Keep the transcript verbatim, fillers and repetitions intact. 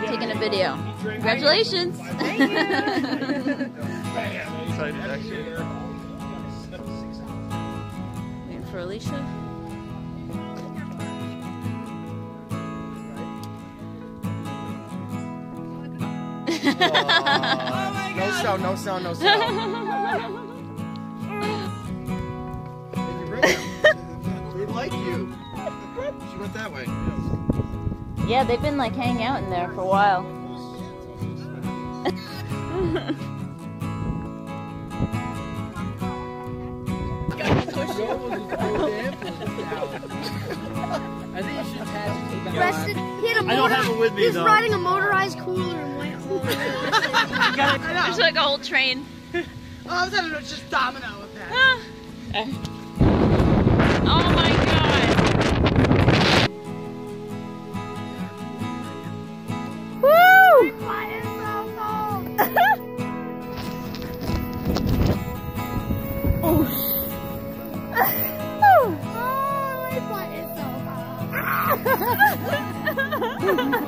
taking a video. Congratulations! Excited, actually. Waiting for Alicia. Oh, no sound, no sound, no sound. They like you. She went that way. Yeah, they've been like hanging out in there for a while. I think you should pass it. Preston, he had a motor, I don't have it with me, he's though. riding a motorized cooler and went home. There's like a whole train. Oh, I was having just domino with that. Oh my god! Woo! Why is so cold? Oh, Oh, my butt is so cold.